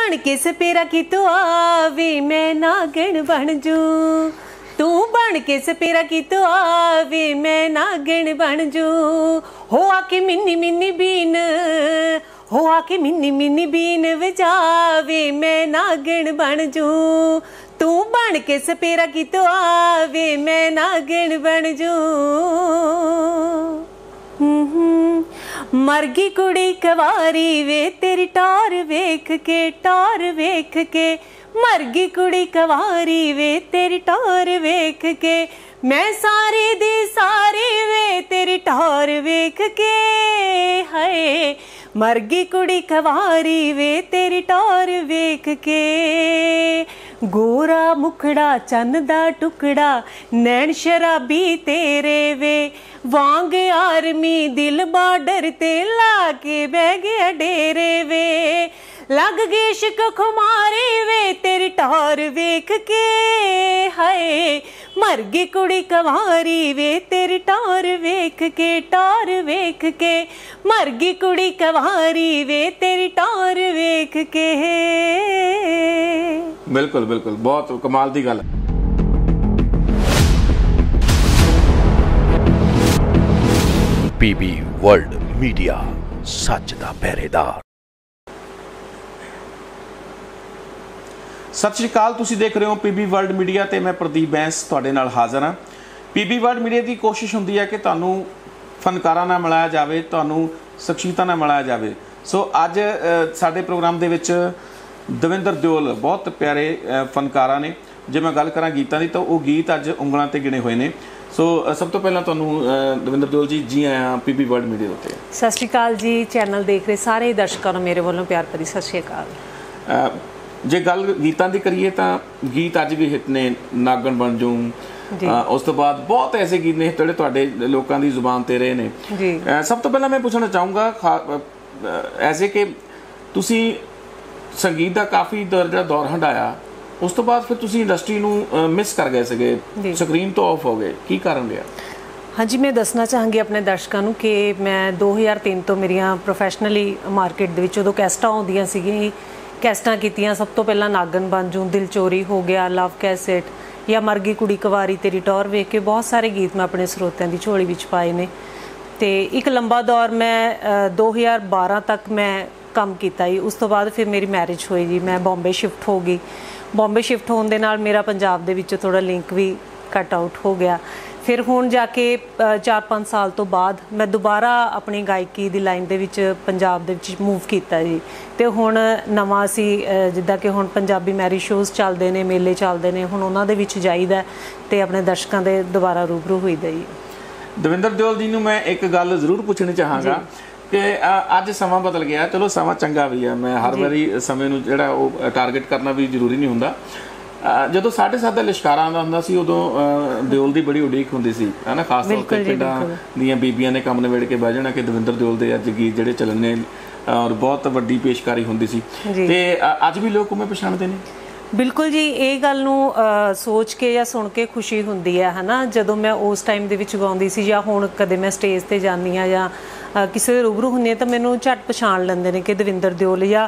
बन के सपेरा की तो आवे मैं नागण बन जू, तू बन के सपेरा की तो आवे मैं नागण बन जू। हो आके मिन्नी मिन्नी बीन, हो आके मिन्नी मिन्नी बीन बजावे मैं नागण बन जू, तू बन के सपेरा की तो आवे मैं नागण बन जू। मरगी कुड़ी कवारी वे तेरी टार वेख के, टार वेख के, मरगी कुड़ी कवारी वे तेरी टार वेख के, मैं सारी दी सारी वे तेरी टार वेख के। हाय मरगी कुड़ी कवारी वे तेरी टार वेख के, गोरा मुखड़ा चन्न दा टुकड़ा नैन शराबी तेरे वे, वांग आर्मी दिल बार्डर ते लाके बह गया डेरे वे, लग गए इश्क खुमारे वे तेरी टार वेख के। हाय मरगी कुड़ी कवारी वे तेरी टार वेख के, टार वेख के, मरगी कुड़ी कवारी वे तेरी टार वेख के। बिल्कुल बिल्कुल बहुत कमाल दी गल। पीबी वर्ल्ड मीडिया सच दा पहरेदार। सत श्री अकाल, तुसीं देख रहे हो पीबी वर्ल्ड मीडिया ते मैं प्रदीप बैंस तुहाडे नाल हाज़र हाँ। पीबी वर्ल्ड मीडिया की कोशिश हुंदी है कि तुहानूं फनकारां नाल मिलाया जाए, तुहानूं शख्सियतां नाल मिलाया जाए। सो अज साडे प्रोग्राम दे विच दविंदर दिओल बहुत प्यारे फनकारा ने। जे मैं गल करां गीतां दी तो वो गीत अज उंगलां ते गिने हुए ने। सो सब तो पहला तुहानूं दविंदर दिओल जी जी आया पीबी वर्ल्ड मीडिया उत्ते। सत श्री अकाल जी, चैनल देख रहे सारे दर्शकों नूं मेरे वालों प्यार भरी सत श्री अकाल। जे गल गीतां दी करिए तो गीत अज भी हिट ने, नागण बन जूं, उस तो बाद बहुत ऐसे गीत ने जिहड़े तुहाडे लोकां दी जुबान ते रहे ने। सब तो पहला मैं पूछना चाहूँगा ऐसे कि तुसीं संगीत का काफ़ी दौर हंडाया, उस तो बाद फिर तुसीं इंडस्ट्री नूं मिस कर गए सीगे, स्क्रीन तो ऑफ हो गए, की कारण रहा? हाँ जी, मैं दसना चाहांगी अपने दर्शकों को कि मैं 2003 तो मेरिया प्रोफैशनली मार्केट दे विच उदों कैसटां आउंदियां सीगियां, कैसटां कीतियां। सब तो पहला नागन बन जूं, दिल चोरी हो गया, लव कैसेट या मरगी कुड़ी कवारी तेरी टौर वेख के, बहुत सारे गीत मैं अपने स्रोतियां दी झोली विच पाए ने। ते एक लंबा दौर मैं 2012 तक मैं काम किया ही। उस तो बाद फिर मेरी मैरिज हुई जी, मैं बॉम्बे शिफ्ट हो गई। बॉम्बे शिफ्ट होने दे नाल मेरा पंजाब दे विच थोड़ा लिंक भी कट आउट हो गया। फिर हुण जाके 4-5 साल तो बाद मैं दोबारा अपनी गायकी दी लाइन दे विच पंजाब दे विच मूव किया जी। ते हुण नवां असी जिद्दां कि हुण पंजाबी मैरिज शोज़ चलदे ने, मेले चलदे ने, हुण उन्हां दे विच जाईदा ते अपने दर्शकों दे दोबारा रूबरू होईदा जी। दविंदर दिओल जी नूं मैं एक गल जरूर पूछनी चाहांगा कि अज समा बदल गया, चलो समा चंगा भी है, मैं हर बारी समय नूं जिहड़ा वो टारगेट करना भी जरूरी नहीं हुंदा। ਜਦੋਂ 7:30 ਦਾ ਲਿਸ਼ਕਾਰਾ ਆਉਂਦਾ ਹੁੰਦਾ ਸੀ ਉਦੋਂ ਦਿਓਲ ਦੀ ਬੜੀ ਉਡੀਕ ਹੁੰਦੀ ਸੀ, ਹੈ ਨਾ। ਖਾਸ ਤੌਰ ਤੇ ਪਿੰਡਾਂ ਦੀਆਂ ਬੀਬੀਆਂ ਨੇ ਕੰਮ ਨਿਬੇੜ ਕੇ ਬਹਿ ਜਾਣਾ ਕਿ ਦਵਿੰਦਰ ਦਿਓਲ ਦੇ ਅੱਜ ਗੀਤ ਜਿਹੜੇ ਚੱਲਣ ਨੇ, ਔਰ ਬਹੁਤ ਵੱਡੀ ਪੇਸ਼ਕਾਰੀ ਹੁੰਦੀ ਸੀ। ਤੇ ਅੱਜ ਵੀ ਲੋਕ ਉਵੇਂ ਪਛਾਣਦੇ ਨੇ। बिल्कुल जी, ये गल नूं सोच के या सुन के खुशी हुंदी है ना। जदों मैं उस टाइम दे विच गाउंदी सी या हुण कदे मैं स्टेज ते जानी हाँ या किसी दे रूबरू हुंदी तो मैनूं झट पछाण लैंदे ने कि दविंदर दिओल या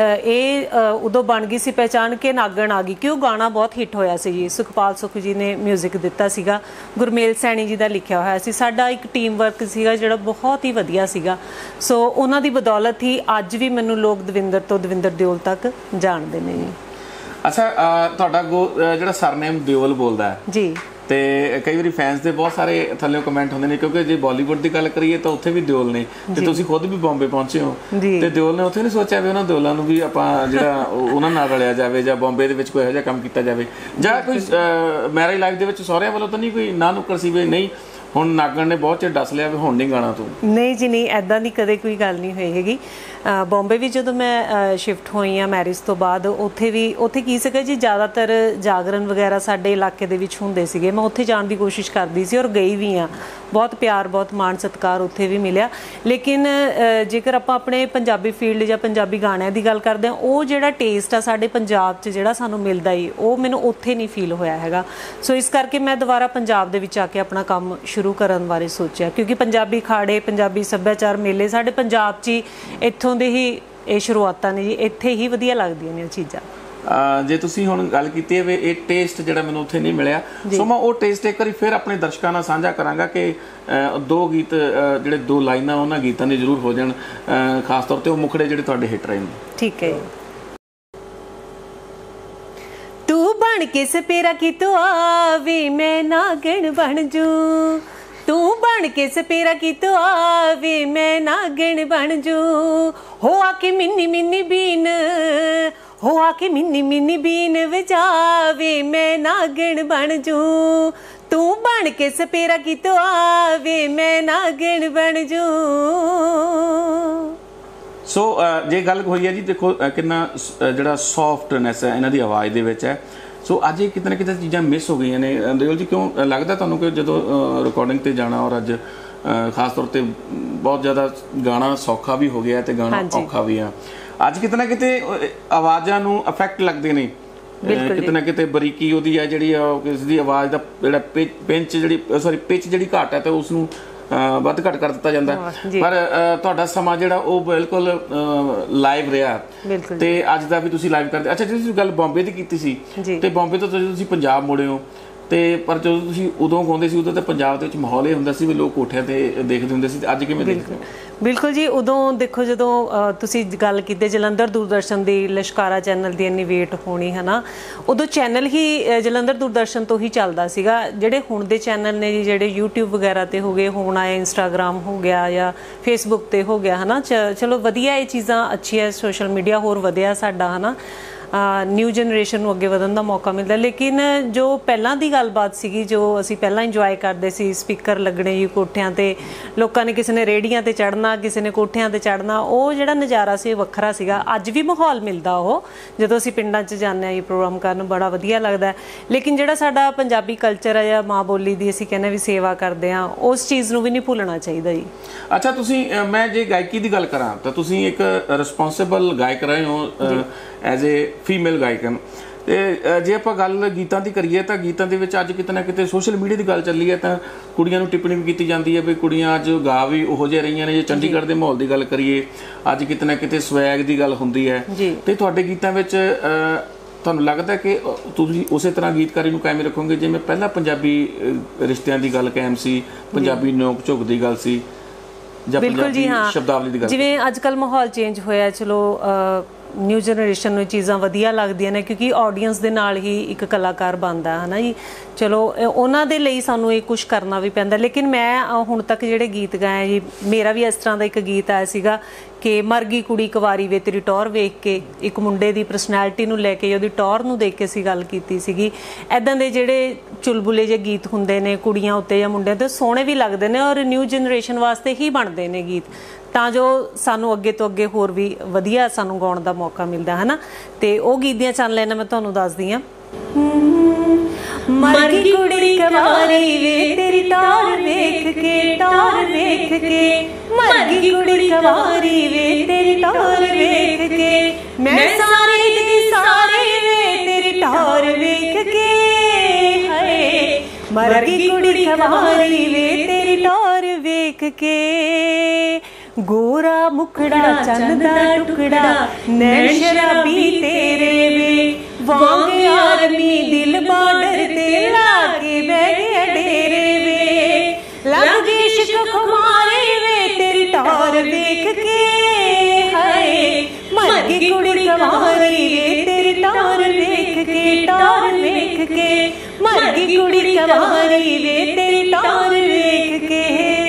उदों बन गई सी पहचान के नागण आ गई, कि वो गाना बहुत हिट होया सी जी। सुखपाल सुख जी ने म्यूजिक दिता सीगा, गुरमेल सैनी जी दा लिखिया होया सी। साडा एक टीम वर्क सीगा जिहड़ा बहुत ही वधिया सीगा। सो उन्हां दी बदौलत ही अज भी मैनूं लोग दविंदर तो दविंदर दिओल तक जाणदे ने जी। अच्छा, ਤੁਹਾਡਾ ਜਿਹੜਾ ਸਰਨੇਮ ਦਿਓਲ ਬੋਲਦਾ ਹੈ ਜੀ, ਤੇ ਕਈ ਵਾਰੀ ਫੈਨਸ ਦੇ ਬਹੁਤ ਸਾਰੇ ਥੱਲੇ ਕਮੈਂਟ ਹੁੰਦੇ ਨੇ, ਕਿਉਂਕਿ ਜੇ ਬਾਲੀਵੁੱਡ ਦੀ ਗੱਲ ਕਰੀਏ ਤਾਂ ਉੱਥੇ ਵੀ ਦਿਓਲ ਨੇ, ਤੇ ਤੁਸੀਂ ਖੁਦ ਵੀ ਬੰਬੇ ਪਹੁੰਚੇ ਹੋ, ਤੇ ਦਿਓਲ ਨੇ ਉੱਥੇ ਨਹੀਂ ਸੋਚਿਆ ਵੀ ਉਹਨਾਂ ਦਿਓਲਾਂ ਨੂੰ ਵੀ ਆਪਾਂ ਜਿਹੜਾ ਉਹਨਾਂ ਨਾਲ ਰਲਿਆ ਜਾਵੇ ਜਾਂ ਬੰਬੇ ਦੇ ਵਿੱਚ ਕੋਈ ਇਹੋ ਜਿਹਾ ਕੰਮ ਕੀਤਾ ਜਾਵੇ, ਜਾਂ ਕੋਈ ਮੈਰਿਜ ਲਾਈਫ ਦੇ ਵਿੱਚ ਸਹੁਰਿਆਂ ਵੱਲੋਂ ਤਾਂ ਨਹੀਂ ਕੋਈ ਨਾ ਨੁੱਕਰ ਸੀ ਵੀ ਨਹੀਂ ਹੁਣ ਨਾਗਣ ਨੇ ਬਹੁਤ ਚਿਰ ਦੱਸ ਲਿਆ ਵੀ ਹੁਣ ਨਹੀਂ ਗਾਣਾ ਤੂੰ? नहीं जी नहीं, ऐदा दी कदे कोई गल नहीं हुई हैगी। बॉम्बे भी जो मैं शिफ्ट हुई हाँ मैरिज तो बाद, उत्थे की सीगा जी, ज़्यादातर जागरण वगैरह साडे इलाके दे विच हुंदे सीगे। मैं उत्थे जाण दी कोशिश करदी सी और गई भी हाँ, बहुत प्यार बहुत मान सत्कार उत्थे भी मिलिया। लेकिन जेकर आपां अपने पंजाबी फील्ड या पंजाबी गाणिਆਂ ਦੀ ਗੱਲ ਕਰਦੇ ਹਾਂ, ਉਹ ਜਿਹੜਾ ਟੇਸਟ ਆ ਸਾਡੇ ਪੰਜਾਬ 'ਚ ਜਿਹੜਾ ਸਾਨੂੰ ਮਿਲਦਾ ਹੀ, ਉਹ ਮੈਨੂੰ ਉੱਥੇ ਨਹੀਂ ਫੀਲ ਹੋਇਆ ਹੈਗਾ। ਸੋ ਇਸ ਕਰਕੇ ਮੈਂ ਦੁਬਾਰਾ ਪੰਜਾਬ ਦੇ ਵਿੱਚ ਆ ਕੇ ਆਪਣਾ ਕੰਮ ਸ਼ੁਰੂ ਕਰਨ ਬਾਰੇ ਸੋਚਿਆ, ਕਿਉਂਕਿ ਪੰਜਾਬੀ ਖਾੜੇ, ਪੰਜਾਬੀ ਸੱਭਿਆਚਾਰ ਮੇਲੇ ਸਾਡੇ ਪੰਜਾਬ 'ਚ ਹੀ ਇੱਥੋਂ ਦੇ ਹੀ ਇਹ ਸ਼ੁਰੂਆਤਾਂ ਨੇ ਜੀ, ਇੱਥੇ ਹੀ ਵਧੀਆ ਲੱਗਦੀਆਂ ਨੇ ਉਹ ਚੀਜ਼ਾਂ। ਜੇ ਤੁਸੀਂ ਹੁਣ ਗੱਲ ਕੀਤੀ ਹੈ ਵੀ ਇਹ ਟੇਸਟ ਜਿਹੜਾ ਮੈਨੂੰ ਉੱਥੇ ਨਹੀਂ ਮਿਲਿਆ, ਸੋ ਮੈਂ ਉਹ ਟੇਸਟ ਇੱਕ ਵਾਰੀ ਫਿਰ ਆਪਣੇ ਦਰਸ਼ਕਾਂ ਨਾਲ ਸਾਂਝਾ ਕਰਾਂਗਾ ਕਿ 2 ਗੀਤ ਜਿਹੜੇ 2 ਲਾਈਨਾਂ ਉਹਨਾਂ ਗੀਤਾਂ ਦੀ ਜ਼ਰੂਰ ਹੋ ਜਾਣ, ਖਾਸ ਤੌਰ ਤੇ ਉਹ ਮੁਖੜੇ ਜਿਹੜੇ ਤੁਹਾਡੇ ਹਿੱਟ ਰਹੇ ਨੇ। ਠੀਕ ਹੈ। ਤੂੰ ਬਣ ਕੇ ਸਪੇਰਾ ਕੀ ਤੂੰ ਆਵੇ ਮੈਂ ਨਾਗਣ ਬਣ ਜੂ, ਤੂੰ ਬਣ ਕੇ ਸਪੇਰਾ ਕੀ ਤੂੰ ਆਵੇ ਮੈਂ ਨਾਗਣ ਬਣ ਜੂ, ਹੋ ਆ ਕੇ ਮਿੰਨੀ ਮਿੰਨੀ ਬੀਨ, ਹੋ ਆ ਕੇ ਮਿੰਨੀ ਮਿੰਨੀ ਬੀਨ ਵਜਾਵੇ ਮੈਂ ਨਾਗਣ ਬਣ ਜੂ, ਤੂੰ ਬਣ ਕੇ ਸਪੇਰਾ ਕੀ ਤੂੰ ਆਵੇ ਮੈਂ ਨਾਗਣ ਬਣ ਜੂ। ਸੋ ਜੇ ਗੱਲ ਹੋਈ ਹੈ ਜੀ, ਦੇਖੋ ਕਿੰਨਾ ਜਿਹੜਾ ਸੌਫਟਨੈਸ ਹੈ ਇਹਨਾਂ ਦੀ ਆਵਾਜ਼ ਦੇ ਵਿੱਚ ਹੈ। ਸੋ ਅੱਜ ਇਹ ਕਿਤੇ ਨਾ ਕਿਤੇ ਚੀਜ਼ਾਂ ਮਿਸ ਹੋ ਗਈਆਂ ਨੇ। ਦਿਓਲ ਜੀ, ਕਿਉਂ ਲੱਗਦਾ ਤੁਹਾਨੂੰ ਕਿ ਜਦੋਂ ਰਿਕਾਰਡਿੰਗ ਤੇ ਜਾਣਾ ਔਰ ਅੱਜ ਖਾਸ ਤੌਰ ਤੇ ਬਹੁਤ ਜ਼ਿਆਦਾ ਗਾਣਾ ਸੌਖਾ ਵੀ ਹੋ ਗਿਆ ਤੇ ਗਾਣਾ ਔਖਾ ਵੀ ਆ, ਅੱਜ ਕਿਤੇ ਨਾ ਕਿਤੇ ਆਵਾਜ਼ਾਂ ਨੂੰ ਇਫੈਕਟ ਲੱਗਦੇ ਨੇ, ਕਿਤੇ ਨਾ ਕਿਤੇ ਬਰੀਕੀ ਉਹਦੀ ਆ ਜਿਹੜੀ ਕਿਸ ਦੀ ਆਵਾਜ਼ ਦਾ ਜਿਹੜਾ ਪਿਚ ਜਿਹੜੀ ਘੱਟ ਹੈ ਤੇ ਉਸ ਨੂੰ ਵੱਧ ਘੱਟ ਕਰ ਦਿੱਤਾ ਜਾਂਦਾ। ਪਰ ਤੁਹਾਡਾ ਸਮਾਂ ਜਿਹੜਾ ਉਹ ਬਿਲਕੁਲ ਲਾਈਵ ਰਿਹਾ ਤੇ ਅੱਜ ਦਾ ਵੀ ਤੁਸੀਂ ਲਾਈਵ ਕਰਦੇ। ਅੱਛਾ, ਜਿਹੜੀ ਤੁਸੀਂ ਗੱਲ ਬੰਬੇ ਦੀ ਕੀਤੀ ਸੀ ਤੇ ਬੰਬੇ ਤੋਂ ਤੁਸੀਂ ਪੰਜਾਬ ਮੁੜੇ ਹੋ, ਤੇ ਪਰ ਜਦੋਂ ਤੁਸੀਂ ਉਦੋਂ ਗਾਉਂਦੇ ਸੀ ਉਦੋਂ ਤਾਂ ਪੰਜਾਬ ਦੇ ਵਿੱਚ ਮਾਹੌਲ ਇਹ ਹੁੰਦਾ ਸੀ ਵੀ ਲੋਕ ਕੋਠਿਆਂ ਤੇ ਦੇਖਦੇ ਹੁੰਦੇ ਸੀ, ਅੱਜ ਕਿਵੇਂ ਦੇਖਦੇ ਹੋ? ਬਿਲਕੁਲ ਜੀ, ਉਦੋਂ ਦੇਖੋ ਜਦੋਂ ਤੁਸੀਂ ਗੱਲ ਕੀਤੀ ਜਲੰਧਰ ਦੂਰਦਰਸ਼ਨ ਦੀ ਲਸ਼ਕਾਰਾ ਚੈਨਲ ਦੀ ਇੰਨੀ ਵੇਟ ਹੋਣੀ ਹੈ ਨਾ, ਉਦੋਂ ਚੈਨਲ ਹੀ ਜਲੰਧਰ ਦੂਰਦਰਸ਼ਨ ਤੋਂ ਹੀ ਚੱਲਦਾ ਸੀਗਾ। ਜਿਹੜੇ ਹੁਣ ਦੇ ਚੈਨਲ ਨੇ ਜੀ, ਜਿਹੜੇ YouTube ਵਗੈਰਾ ਤੇ ਹੋ ਗਏ, ਹੁਣ ਆਏ ਇੰਸਟਾਗ੍ਰਾਮ ਹੋ ਗਿਆ ਜਾਂ ਫੇਸਬੁੱਕ ਤੇ ਹੋ ਗਿਆ ਹੈ ਨਾ, ਚਲੋ ਵਧੀਆ ਇਹ ਚੀਜ਼ਾਂ ਅੱਛੀਆਂ, ਸੋਸ਼ਲ ਮੀਡੀਆ ਹੋਰ ਵਧਿਆ ਸਾਡਾ ਹੈ ਨਾ, ਨਿਊ ਜਨਰੇਸ਼ਨ ਨੂੰ ਅੱਗੇ ਵਧਣ ਦਾ ਮੌਕਾ ਮਿਲਦਾ। ਲੇਕਿਨ ਜੋ ਪਹਿਲਾਂ ਦੀ ਗੱਲਬਾਤ ਸੀਗੀ, ਜੋ ਅਸੀਂ ਪਹਿਲਾਂ ਇੰਜੋਏ ਕਰਦੇ ਸੀ, ਸਪੀਕਰ ਲੱਗਣੇ ਜੀ ਕੋਠਿਆਂ ਤੇ, ਲੋਕਾਂ ਨੇ ਕਿਸੇ ਨੇ ਰੇਹੜੀਆਂ ਤੇ ਚੜ੍ਹਨਾ, ਕਿਸੇ ਨੇ ਕੋਠਿਆਂ ਤੇ ਚੜ੍ਹਨਾ, ਉਹ ਜਿਹੜਾ ਨਜ਼ਾਰਾ ਸੀ ਵੱਖਰਾ ਸੀਗਾ। ਅੱਜ ਵੀ ਮਾਹੌਲ ਮਿਲਦਾ ਉਹ, ਜਦੋਂ ਅਸੀਂ ਪਿੰਡਾਂ 'ਚ ਜਾਂਦੇ ਹਾਂ ਜੀ ਪ੍ਰੋਗਰਾਮ ਕਰਨ, ਬੜਾ ਵਧੀਆ ਲੱਗਦਾ। ਲੇਕਿਨ ਜਿਹੜਾ ਸਾਡਾ ਪੰਜਾਬੀ ਕਲਚਰ ਹੈ ਜਾਂ ਮਾਂ ਬੋਲੀ ਦੀ ਅਸੀਂ ਕਹਿੰਦੇ ਵੀ ਸੇਵਾ ਕਰਦੇ ਹਾਂ, ਉਸ ਚੀਜ਼ ਨੂੰ ਵੀ ਨਹੀਂ ਭੁੱਲਣਾ ਚਾਹੀਦਾ ਜੀ। ਅੱਛਾ, ਤੁਸੀਂ ਮੈਂ ਜੇ ਗਾਇਕੀ ਦੀ ਗੱਲ ਕਰਾਂ ਤਾਂ ਤੁਸੀਂ ਇੱਕ ਰਿਸਪੌਂਸਿਬਲ ਗਾਇਕ ਰਹੇ ਹੋ ਐਜ਼ ਏ ਫੀਮੇਲ ਗਾਇਕਨ। ਤੇ ਜੇ ਆਪਾਂ ਗੱਲ ਗੀਤਾਂ ਦੀ ਕਰੀਏ ਤਾਂ ਗੀਤਾਂ ਦੇ ਵਿੱਚ ਅੱਜ ਕਿਤੇ ਨਾ ਕਿਤੇ ਸੋਸ਼ਲ ਮੀਡੀਆ ਦੀ ਗੱਲ ਚੱਲੀ ਹੈ ਤਾਂ ਕੁੜੀਆਂ ਨੂੰ ਟਿੱਪਣੀ ਵੀ ਕੀਤੀ ਜਾਂਦੀ ਹੈ ਵੀ ਕੁੜੀਆਂ ਅੱਜ ਗਾ ਵੀ ਉਹੋ ਜਿਹੇ ਰਹੀਆਂ ਨੇ। ਜੇ ਚੰਡੀਗੜ੍ਹ ਦੇ ਮਾਹੌਲ ਦੀ ਗੱਲ ਕਰੀਏ, ਅੱਜ ਕਿਤੇ ਨਾ ਕਿਤੇ ਸਵੈਗ ਦੀ ਗੱਲ ਹੁੰਦੀ ਹੈ ਤੇ ਤੁਹਾਡੇ ਗੀਤਾਂ ਵਿੱਚ ਤੁਹਾਨੂੰ ਲੱਗਦਾ ਕਿ ਤੁਸੀਂ ਉਸੇ ਤਰ੍ਹਾਂ ਗੀਤਕਾਰੀ ਨੂੰ ਕਾਇਮ ਰੱਖੋਗੇ ਜਿਵੇਂ ਪਹਿਲਾਂ ਪੰਜਾਬੀ ਰਿਸ਼ਤਿਆਂ ਦੀ ਗੱਲ ਕਾਇਮ ਸੀ, ਪੰਜਾਬੀ ਨੋਕ ਝੋਕ ਦੀ ਗੱਲ ਸੀ, ਜਾਂ ਪੰਜਾਬੀ ਸ਼ਬਦਾਵਲੀ ਦੀ ਗੱਲ? ਜਿਵੇਂ ਅੱਜ ਕੱਲ੍ਹ ਮਾਹੌਲ ਚੇਂਜ ਹੋਇਆ, ਚਲੋ ਨਿਊ ਜਨਰੇਸ਼ਨ ਨੂੰ ਚੀਜ਼ਾਂ ਵਧੀਆ ਲੱਗਦੀਆਂ ਨੇ ਕਿਉਂਕਿ ਆਡੀਅנס ਦੇ ਨਾਲ ਹੀ ਇੱਕ ਕਲਾਕਾਰ ਬਣਦਾ ਹੈ ਨਾ ਜੀ। ਚਲੋ ਉਹਨਾਂ ਦੇ ਲਈ ਸਾਨੂੰ ਇਹ ਕੁਛ ਕਰਨਾ ਵੀ ਪੈਂਦਾ। ਲੇਕਿਨ ਮੈਂ ਹੁਣ ਤੱਕ ਜਿਹੜੇ ਗੀਤ ਗਾਏ ਜੀ, ਮੇਰਾ ਵੀ ਇਸ ਤਰ੍ਹਾਂ ਦਾ ਇੱਕ ਗੀਤ ਆਇਆ ਸੀਗਾ ਕਿ ਮਰ ਗਈ ਕੁੜੀ ਕੁਵਾਰੀ ਵੇ ਤੇਰੀ ਟੌਰ ਵੇਖ ਕੇ, ਇੱਕ ਮੁੰਡੇ ਦੀ ਪਰਸਨੈਲਿਟੀ ਨੂੰ ਲੈ ਕੇ, ਉਹਦੀ ਟੌਰ ਨੂੰ ਦੇਖ ਕੇ ਅਸੀਂ ਗੱਲ ਕੀਤੀ ਸੀਗੀ। ਇੱਦਾਂ ਦੇ ਜਿਹੜੇ ਚੁਲਬੁਲੇ ਜਿਹੇ ਗੀਤ ਹੁੰਦੇ ਨੇ ਕੁੜੀਆਂ ਉੱਤੇ ਜਾਂ ਮੁੰਡਿਆਂ 'ਤੇ, ਸੋਹਣੇ ਵੀ ਲੱਗਦੇ ਨੇ ਔਰ ਨਿਊ ਜਨਰੇਸ਼ਨ ਵਾਸਤੇ ਹੀ ਬਣਦੇ ਨੇ ਗੀਤ, ਤਾਂ ਜੋ ਸਾਨੂੰ ਅੱਗੇ ਤੋਂ ਅੱਗੇ ਹੋਰ ਵੀ ਵਧੀਆ ਸਾਨੂੰ ਗਾਉਣ ਦਾ ਮੌਕਾ ਮਿਲਦਾ ਹੈ ਨਾ। ਤੇ ਉਹ ਗੀਤ ਦੀਆਂ ਚੰਨ ਲੈਣਾ ਮੈਂ ਤੁਹਾਨੂੰ ਦੱਸਦੀ ਹਾਂ। ਮਰ ਗਈ ਕੁੜੀ ਕੁਵਾਰੀ ਵੇ ਤੇਰੀ ਟੌਰ ਵੇਖ ਕੇ, ਟੌਰ ਵੇਖ ਕੇ, ਮਰ ਗਈ ਕੁੜੀ ਕੁਵਾਰੀ ਵੇ ਤੇਰੀ ਟੌਰ ਵੇਖ ਕੇ, ਮੈਂ ਸਾਰੇ ਦੀ ਸਾਰੇ ਵੇ ਤੇਰੀ ਟੌਰ ਵੇਖ ਕੇ, ਹਾਏ ਮਰ ਗਈ ਕੁੜੀ ਕੁਵਾਰੀ ਵੇ ਤੇਰੀ ਟੌਰ ਵੇਖ ਕੇ, ਗੋਰਾ ਮੁਖੜਾ ਚੰਨ ਦਾ ਟੁਕੜਾ ਨੈਣ ਸ਼ਰਾਬੀ ਤੇਰੇ ਵੇ, ਵਾਂਗ ਆਰਮੀ ਦਿਲ ਬਾਰਡਰ ਤੇ ਲਾ ਕੇ ਬਹਿ ਗਿਆ ਡੇਰੇ ਵੇ, ਲੱਗ ਇਸ਼ਕ ਖੁਮਾਰੇ ਵੇ ਤੇਰੀ ਟੌਰ ਵੇਖ ਕੇ, ਹਾਏ ਮਰ ਗਈ ਕੁੜੀ ਕੁਵਾਰੀ ਵੇ ਤੇਰੀ ਟੌਰ ਵੇਖ ਕੇ, ਟੌਰ ਵੇਖ ਕੇ, ਮਰ ਗਈ ਕੁੜੀ ਕੁਵਾਰੀ ਵੇ ਤੇਰੀ ਟੌਰ ਵੇਖ ਕੇ।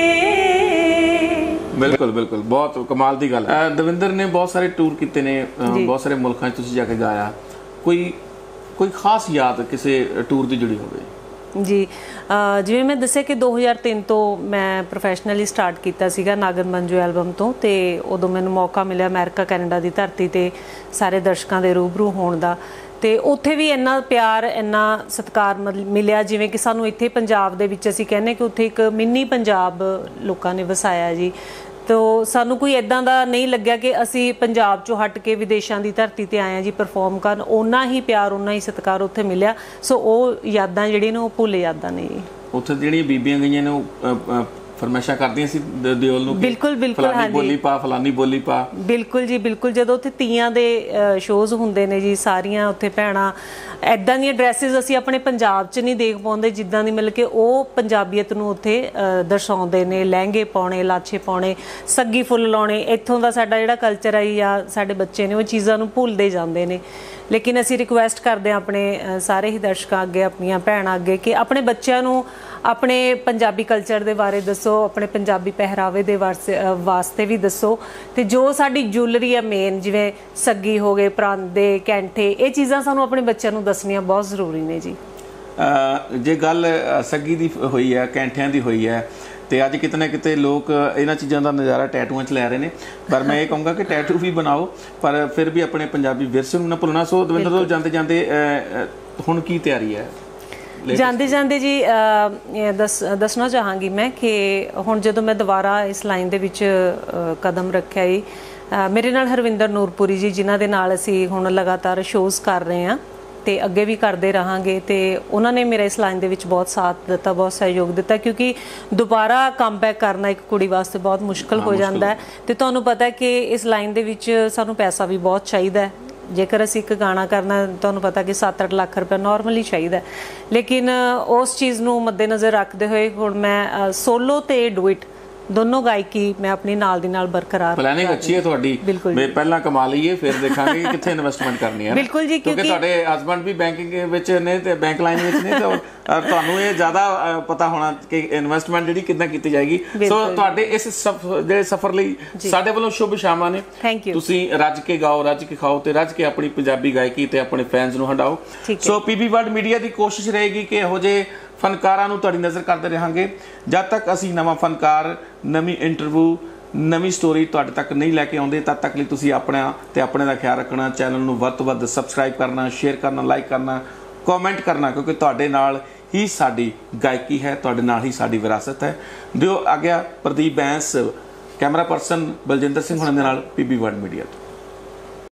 ਬਿਲਕੁਲ ਬਿਲਕੁਲ, ਬਹੁਤ ਕਮਾਲ ਦੀ ਗੱਲ। ਦਵਿੰਦਰ ਨੇ ਬਹੁਤ ਸਾਰੇ ਟੂਰ ਕੀਤੇ ਨੇ, ਬਹੁਤ ਸਾਰੇ ਮੁਲਕਾਂ 'ਚ ਤੁਸੀਂ ਜਾ ਕੇ ਗਾਇਆ, ਕੋਈ ਖਾਸ ਯਾਦ ਕਿਸੇ ਟੂਰ ਦੀ ਜੁੜੀ ਹੋਵੇ? ਜੀ, ਜਿਵੇਂ ਮੈਂ ਦੱਸਿਆ ਕਿ 2003 ਤੋਂ ਮੈਂ ਪ੍ਰੋਫੈਸ਼ਨਲੀ ਸਟਾਰਟ ਕੀਤਾ ਸੀਗਾ ਨਾਗਨ ਮੰਜੂ ਐਲਬਮ ਤੋਂ, ਤੇ ਉਦੋਂ ਮੈਨੂੰ ਮੌਕਾ ਮਿਲਿਆ ਅਮਰੀਕਾ ਕੈਨੇਡਾ ਦੀ ਧਰਤੀ ਤੇ ਸਾਰੇ ਦਰਸ਼ਕਾਂ ਦੇ ਰੂਬਰੂ ਹੋਣ ਦਾ, ਤੇ ਉੱਥੇ ਵੀ ਇੰਨਾ ਪਿਆਰ ਇੰਨਾ ਸਤਿਕਾਰ ਮਿਲਿਆ ਜਿਵੇਂ ਕਿ ਸਾਨੂੰ ਇੱਥੇ ਪੰਜਾਬ ਦੇ ਵਿੱਚ ਅਸੀਂ ਕਹਿੰਦੇ ਕਿ ਉੱਥੇ ਇੱਕ ਮਿੰਨੀ ਪੰਜਾਬ ਲੋਕਾਂ ਨੇ ਵਸਾਇਆ ਜੀ। ਤੋ ਸਾਨੂੰ ਕੋਈ ਇੱਦਾਂ ਦਾ ਨਹੀਂ ਲੱਗਿਆ ਕਿ ਅਸੀਂ ਪੰਜਾਬ 'ਚੋਂ ਹਟ ਕੇ ਵਿਦੇਸ਼ਾਂ ਦੀ ਧਰਤੀ 'ਤੇ ਆਏ ਹਾਂ ਜੀ ਪਰਫੋਰਮ ਕਰਨ। ਓਨਾ ਹੀ ਪਿਆਰ, ਓਨਾ ਹੀ ਸਤਿਕਾਰ ਉੱਥੇ ਮਿਲਿਆ। ਸੋ ਉਹ ਯਾਦਾਂ ਜਿਹੜੀਆਂ ਨੇ ਉਹ ਭੁੱਲ ਯਾਦਾਂ ਨੇ ਜੀ। ਉੱਥੇ ਜਿਹੜੀਆਂ ਬੀਬੀਆਂ ਗਈਆਂ ਨੇ ਉਹ ਫਰਮਾਇਸ਼ਾਂ ਕਰਦੀਆਂ ਸੀ ਦਿਓਲ ਨੂੰ, ਬਿਲਕੁਲ ਬਿਲਕੁਲ, ਫਲਾਨੀ ਬੋਲੀ ਪਾ, ਫਲਾਨੀ ਬੋਲੀ ਪਾ। ਬਿਲਕੁਲ ਜੀ ਬਿਲਕੁਲ। ਜਦੋਂ ਉੱਥੇ ਤੀਆਂ ਦੇ ਸ਼ੋਜ਼ ਹੁੰਦੇ ਨੇ ਜੀ, ਸਾਰੀਆਂ ਉੱਥੇ ਭੈਣਾਂ ਐਦਾਂ ਦੀਆਂ ਡਰੈਸਿਸ ਅਸੀਂ ਆਪਣੇ ਪੰਜਾਬ 'ਚ ਨਹੀਂ ਦੇਖ ਪਾਉਂਦੇ ਜਿੱਦਾਂ ਦੀ, ਮਤਲਬ ਕਿ ਉਹ ਪੰਜਾਬੀਅਤ ਨੂੰ ਉੱਥੇ ਦਰਸਾਉਂਦੇ ਨੇ। ਲਹਿੰਗੇ ਪਾਉਣੇ, ਲਾਛੇ ਪਾਉਣੇ, ਸੱਗੀ ਫੁੱਲ ਲਾਉਣੇ, ਇੱਥੋਂ ਦਾ ਸਾਡਾ ਜਿਹੜਾ ਕਲਚਰ ਹੈ ਜਾਂ ਸਾਡੇ ਬੱਚੇ ਨੇ ਉਹ ਚੀਜ਼ਾਂ ਨੂੰ ਭੁੱਲਦੇ ਜਾਂਦੇ ਨੇ। ਲੇਕਿਨ ਅਸੀਂ ਰਿਕੁਐਸਟ ਕਰਦੇ ਹਾਂ ਆਪਣੇ ਸਾਰੇ ਹੀ ਦਰਸ਼ਕਾਂ ਅੱਗੇ, ਆਪਣੀਆਂ ਭੈਣਾਂ ਅੱਗੇ, ਕਿ ਆਪਣੇ ਬੱਚਿਆਂ ਨੂੰ ਆਪਣੇ ਪੰਜਾਬੀ ਕਲਚਰ ਦੇ ਬਾਰੇ ਦੱਸੋ, ਆਪਣੇ ਪੰਜਾਬੀ ਪਹਿਰਾਵੇ ਦੇ ਵਾਸਤੇ ਵੀ ਦੱਸੋ। ਤੇ ਜੋ ਸਾਡੀ ਜੁਐਲਰੀ ਹੈ ਮੇਨ, ਜਿਵੇਂ ਸੱਗੀ ਹੋ ਗਏ, ਪਰਾਂਦੇ, ਕੈਂਠੇ, ਇਹ ਚੀਜ਼ਾਂ ਸਾਨੂੰ ਆਪਣੇ ਬੱਚਿਆਂ ਨੂੰ ਦੱਸਣੀਆਂ ਬਹੁਤ ਜ਼ਰੂਰੀ ਨੇ ਜੀ। ਜੇ ਗੱਲ ਸੱਗੀ ਦੀ ਹੋਈ ਹੈ, ਕੈਂਠਿਆਂ ਦੀ ਹੋਈ ਹੈ, ਤੇ ਅੱਜ ਕਿਤੇ ਨਾ ਕਿਤੇ ਲੋਕ ਇਹਨਾਂ ਚੀਜ਼ਾਂ ਦਾ ਨਜ਼ਾਰਾ ਟੈਟੂਆਂ 'ਚ ਲੈ ਰਹੇ ਨੇ, ਪਰ ਮੈਂ ਇਹ ਕਹੂੰਗਾ ਕਿ ਟੈਟੂ ਵੀ ਬਣਾਓ, ਪਰ ਫਿਰ ਵੀ ਆਪਣੇ ਪੰਜਾਬੀ ਵਿਰਸੇ ਨੂੰ ਨਾ ਭੁੱਲਣਾ। ਸੋ ਦਵਿੰਦਰ ਤੋਂ ਜਾਂਦੇ ਜਾਂਦੇ ਹੁਣ ਕੀ ਤਿਆਰੀ ਹੈ? ਜਾਂਦੇ ਜਾਂਦੇ ਜੀ ਦੱਸਣਾ ਚਾਹਾਂਗੀ ਮੈਂ ਕਿ ਹੁਣ ਜਦੋਂ ਮੈਂ ਦੁਬਾਰਾ ਇਸ ਲਾਈਨ ਦੇ ਵਿੱਚ ਕਦਮ ਰੱਖਿਆ ਜੀ, ਮੇਰੇ ਨਾਲ ਹਰਵਿੰਦਰ ਨੂਰਪੁਰੀ ਜੀ, ਜਿਨ੍ਹਾਂ ਦੇ ਨਾਲ ਅਸੀਂ ਹੁਣ ਲਗਾਤਾਰ ਸ਼ੋਜ਼ ਕਰ ਰਹੇ ਹਾਂ ਤੇ ਅੱਗੇ ਵੀ ਕਰਦੇ ਰਹਾਂਗੇ, ਤੇ ਉਹਨਾਂ ਨੇ ਮੇਰਾ ਇਸ ਲਾਈਨ ਦੇ ਵਿੱਚ ਬਹੁਤ ਸਾਥ ਦਿੱਤਾ, ਬਹੁਤ ਸਹਿਯੋਗ ਦਿੱਤਾ, ਕਿਉਂਕਿ ਦੁਬਾਰਾ ਕਮਬੈਕ ਕਰਨਾ ਇੱਕ ਕੁੜੀ ਵਾਸਤੇ ਬਹੁਤ ਮੁਸ਼ਕਲ ਹੋ ਜਾਂਦਾ ਹੈ। ਤੇ ਤੁਹਾਨੂੰ ਪਤਾ ਹੈ ਕਿ ਇਸ ਲਾਈਨ ਦੇ ਵਿੱਚ ਸਾਨੂੰ ਪੈਸਾ ਵੀ ਬਹੁਤ ਚਾਹੀਦਾ ਹੈ। ਜੇਕਰ ਅਸੀਂ ਇੱਕ ਗਾਣਾ ਕਰਨਾ, ਤੁਹਾਨੂੰ ਪਤਾ ਕਿ 7-8 ਲੱਖ ਰੁਪਏ ਨਾਰਮਲੀ ਚਾਹੀਦਾ, ਲੇਕਿਨ ਉਸ ਚੀਜ਼ ਨੂੰ ਮੱਦੇਨਜ਼ਰ ਰੱਖਦੇ ਹੋਏ ਹੁਣ ਮੈਂ ਸੋਲੋ ਤੇ ਡੁਇਟ ਦੋਨੋਂ ਗਾਇਕੀ ਮੈਂ ਆਪਣੀ ਨਾਲ ਦੀ ਨਾਲ ਬਰਕਰਾਰ। ਪਲੈਨਿੰਗ ਅੱਛੀ ਹੈ ਤੁਹਾਡੀ, ਮੈਂ ਪਹਿਲਾਂ ਕਮਾ ਲਈਏ ਫਿਰ ਦੇਖਾਂਗੇ ਕਿੱਥੇ ਇਨਵੈਸਟਮੈਂਟ ਕਰਨੀ ਹੈ। ਬਿਲਕੁਲ ਜੀ, ਕਿਉਂਕਿ ਤੁਹਾਡੇ ਹਸਬੰਡ ਵੀ ਬੈਂਕਿੰਗ ਵਿੱਚ ਨੇ ਤੇ ਬੈਂਕ ਲਾਈਨ ਵਿੱਚ ਨੇ, ਤਾਂ ਤੁਹਾਨੂੰ ਇਹ ਜ਼ਿਆਦਾ ਪਤਾ ਹੋਣਾ ਕਿ ਇਨਵੈਸਟਮੈਂਟ ਜਿਹੜੀ ਕਿੱਦਾਂ ਕੀਤੀ ਜਾਏਗੀ। ਸੋ ਤੁਹਾਡੇ ਇਸ ਜਿਹੜੇ ਸਫ਼ਰ ਲਈ ਸਾਡੇ ਵੱਲੋਂ ਸ਼ੁਭ ਸ਼ਾਮਾਂ ਨੇ। ਤੁਸੀਂ ਰੱਜ ਕੇ ਗਾਓ, ਰੱਜ ਕੇ ਖਾਓ ਤੇ ਰੱਜ ਕੇ ਆਪਣੀ ਪੰਜਾਬੀ ਗਾਇਕੀ ਤੇ ਆਪਣੇ ਫੈਨਸ ਨੂੰ ਹੰਡਾਓ। ਸੋ ਪੀਬੀ ਵਰਲਡ ਮੀਡੀਆ ਦੀ ਕੋਸ਼ਿਸ਼ ਰਹੇਗੀ ਕਿ ਇਹੋ ਜਿਹੇ ਫਨਕਾਰਾਂ ਨੂੰ ਤੁਹਾਡੀ ਨਜ਼ਰ ਕਰਦੇ ਰਹਾਂਗੇ। ਜਦ ਤੱਕ ਅਸੀਂ ਨਵਾਂ ਫਨਕਾਰ, ਨਵੀਂ ਇੰਟਰਵਿਊ, ਨਵੀਂ ਸਟੋਰੀ ਤੁਹਾਡੇ ਤੱਕ ਨਹੀਂ ਲੈ ਕੇ ਆਉਂਦੇ, ਤਦ ਤੱਕ ਲਈ ਤੁਸੀਂ ਆਪਣਾ ਤੇ ਆਪਣੇ ਦਾ ਖਿਆਲ ਰੱਖਣਾ। ਚੈਨਲ ਨੂੰ ਵੱਧ ਤੋਂ ਵੱਧ ਸਬਸਕ੍ਰਾਈਬ ਕਰਨਾ, ਸ਼ੇਅਰ ਕਰਨਾ, ਲਾਈਕ ਕਰਨਾ, ਕਮੈਂਟ ਕਰਨਾ, ਕਿਉਂਕਿ ਤੁਹਾਡੇ ਨਾਲ ਹੀ ਸਾਡੀ ਗਾਇਕੀ ਹੈ, ਤੁਹਾਡੇ ਨਾਲ ਹੀ ਸਾਡੀ ਵਿਰਾਸਤ ਹੈ। ਦਿਓ ਆਗਿਆ। ਪ੍ਰਦੀਪ ਬੈਂਸ, ਕੈਮਰਾ ਪਰਸਨ ਬਲਜਿੰਦਰ ਸਿੰਘ ਹੁਣਾਂ ਦੇ ਨਾਲ, ਪੀਬੀ ਵਰਲਡ ਮੀਡੀਆ ਤੋਂ।